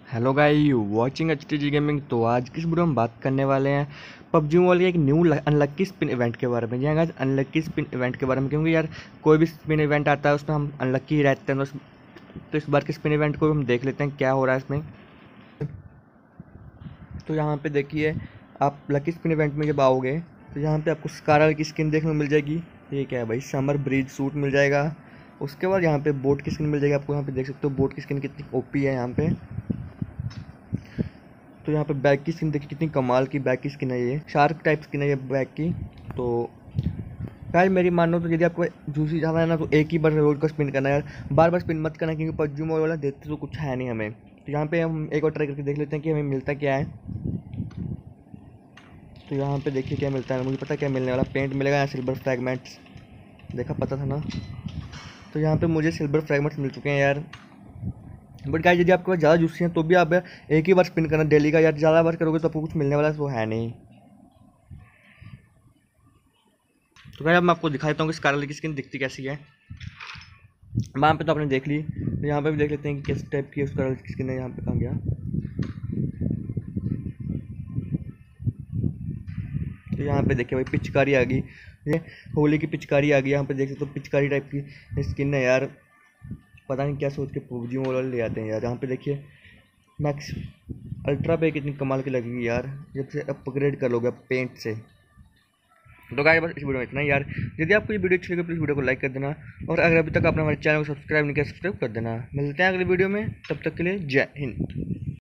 Hello guys, watching HTG gaming. तो आज की इस वीडियो में बात करने वाले हैं पबजी मोबाइल के एक न्यू अनलक्की स्पिन इवेंट के बारे में। जी हाँ, अनलक्की स्पिन इवेंट के बारे में, क्योंकि यार कोई भी स्पिन इवेंट आता है उसमें हम अनलक्की ही रहते हैं। तो इस बार के स्पिन इवेंट को हम देख लेते हैं क्या हो रहा है इसमें। तो यहाँ पे देखिए, आप लकी स्पिन इवेंट में जब आओगे तो यहाँ पे आपको स्कारल की स्किन देखने को मिल जाएगी। ये क्या है भाई, समर ब्रिज सूट मिल जाएगा। उसके बाद यहाँ पे बोट की स्किन मिल जाएगी आपको। यहाँ पे देख सकते हो बोट की स्किन कितनी ओपी है यहाँ पे। तो यहाँ पे बैग की स्किन देखिए कितनी कमाल की बैग की स्किन है। ये शार्क टाइप स्किन है ये बैग की। तो यार मेरी मानो तो यदि आपको जूसी जाना है ना, तो एक ही बार रोड का स्पिन करना है यार, बार बार स्पिन मत करना, क्योंकि पबजी मोबाइल वाला देते तो कुछ है नहीं हमें। तो यहाँ पे हम एक और ट्राई करके देख लेते हैं कि हमें मिलता क्या है। तो यहाँ पे देखिए क्या मिलता है, मुझे पता क्या मिलने वाला, पेंट मिलेगा या सिल्वर फ्रैगमेंट्स। देखा, पता था ना। तो यहाँ पे मुझे सिल्वर फ्रैगमेंट्स मिल चुके हैं यार। बट गाइस, यदि आपके पास ज़्यादा जूसी हैं तो भी आप एक ही बार स्पिन करना डेली का यार। ज़्यादा बार करोगे तो आपको कुछ मिलने वाला तो है नहीं। तो गाइस अब मैं आपको दिखा देता हूँ कि स्कारल की स्किन दिखती कैसी है। वहाँ पे तो आपने देख ली, तो यहाँ पे भी देख लेते हैं कि किस टाइप की स्कारल की स्किन है। यहाँ पे कहाँ गया, तो यहाँ पे देखिए भाई पिचकारी आ गई। ये होली की पिचकारी आ गई। यहाँ पे देख सकते हो पिचकारी टाइप की स्किन है यार। पता नहीं क्या सोच के पबजी मोबाइल ले आते हैं यार। यहाँ पे देखिए मैक्स अल्ट्रा पे कितनी कमाल की लगेगी यार, जब से अपग्रेड कर लोगे आप पेंट से। तो गाइस बस इस वीडियो में इतना ही यार। यदि आपको ये वीडियो अच्छी लगे प्लीज़ वीडियो को लाइक कर देना, और अगर अभी तक आपने हमारे चैनल को सब्सक्राइब नहीं किया सब्सक्राइब कर देना। मिलते हैं अगली वीडियो में, तब तक के लिए जय हिंद।